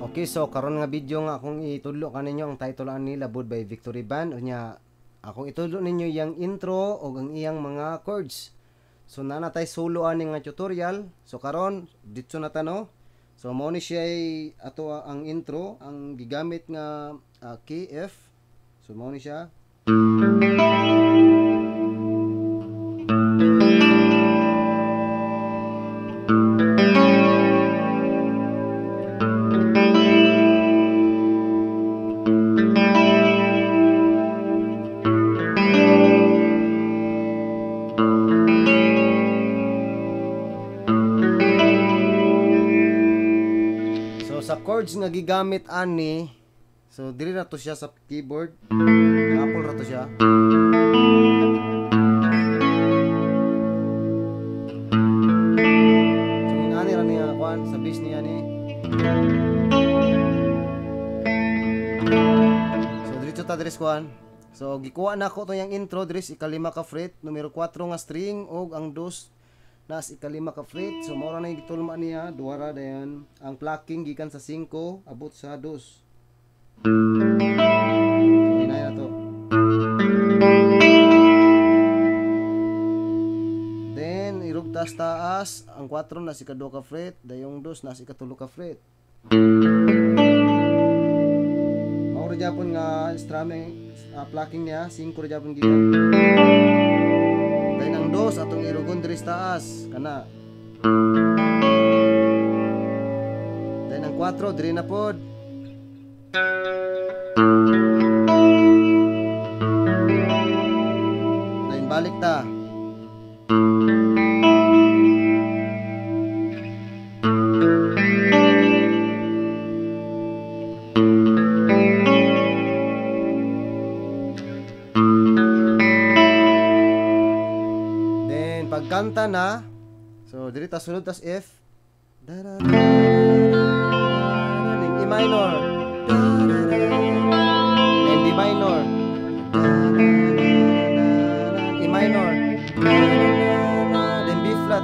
Okay, so karon nga video nga akong itudlo kaninyo ang title ani Labud by Victory Band. Unya akong itudlo ninyo yang intro o ang iyang mga chords. So nanatay solo ani nga tutorial. So karon dito na tano. So mo ni siya ato ang intro ang gigamit nga key F. So mo ni siya. Sa chords nga gigamit ani, so dili na to siya sa keyboard, apple ra to siya. So ingani ra niya kwan sa bass niya ni. So diretso ta dres kwan. So gikuha na ko to yang intro dres ikalima ka fret, numero 4 nga string ug ang dos nas ikalima ka fret. So mao na gitulma niya duara dayon ang plucking gikan sa 5 abot sa 2. So hinay na to. Then irugtas taas ang 4 nas ika-2 ka fret, dayong 2 nas ika-3 ka fret. Mao ra gyapon nga strumming plucking niya 5 ra gyapon gikan. Then ang 2 atong irugon diri sa taas kana. Then ang 4 diri na pod. Then balik ta. Pagkanta na, so diri ta sunod tas F, then E minor, then D minor, E minor, then B flat,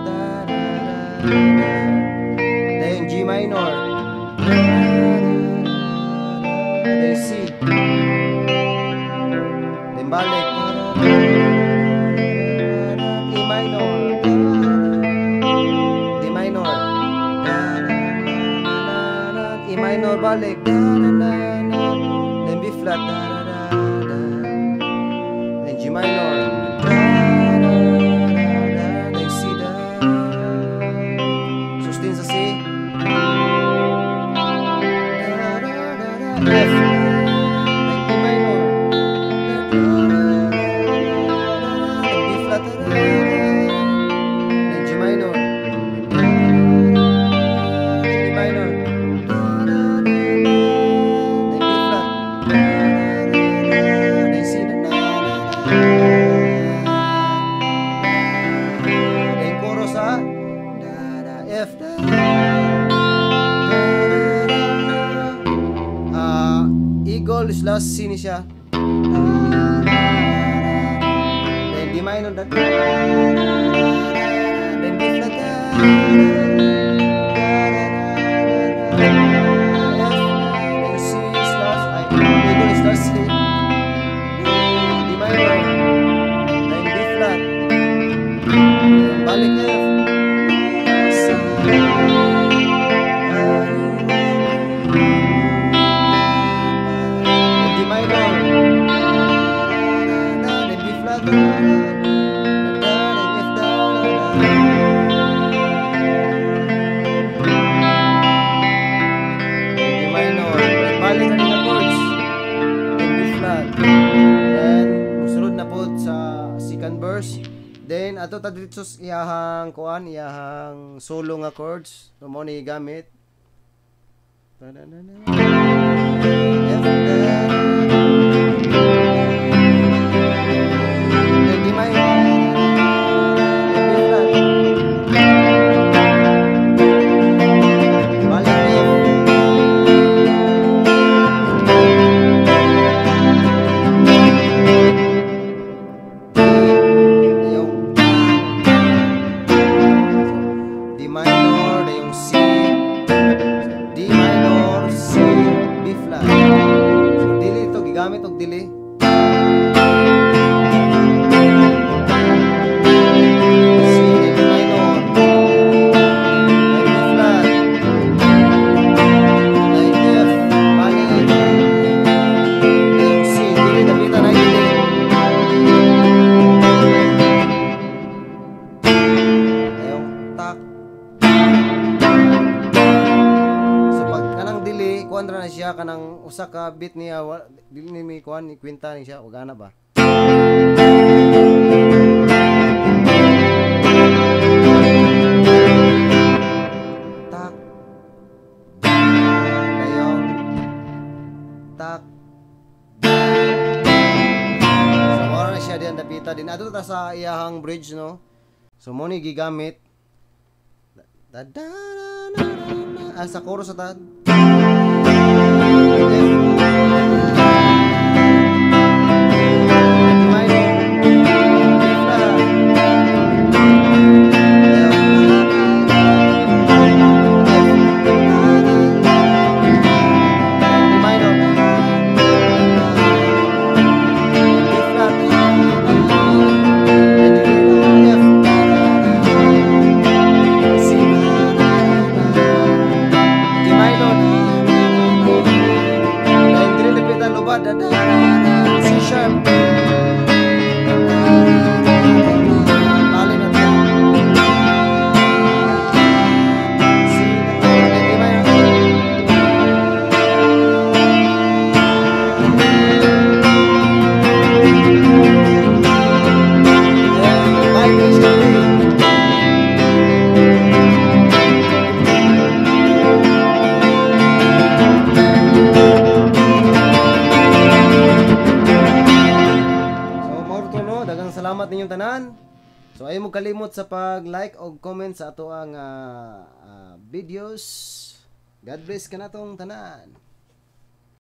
then G minor, then C, then balik. E minor balik, then B flat, then G minor, then C, sustain sa C, F, then E minor, then B flat, then G minor, E minor. F eagle slash C ni siya. Then D minor dan then B flat F then C slash eagle slash C D minor then B flat balik F then ato ta dito sa iyahang kuan iyahang solo nga chords so mo ni gamit D minor, D minor, C gigamit og delay. C and D minor. Then B flat. Then F balik. Then C dili dapitan ay delay. Ayong tak. So pag kanang delay kuan ra na siya kanang usa ka beat niya dili ni may kuan ni kwenta ni siya ug ana ba. Tak. Ayong tak. So mao na siya diyan dapita din ato ta sa iyahang bridge no. So mo ni gigamit da da na na sa chorus sa ta. C sharp. Balik na tayo. C D minor. Dagang salamat ninyong tanan. So ayaw mo kalimot sa pag-like o comment sa ato ang videos. God bless ka na tong tanan.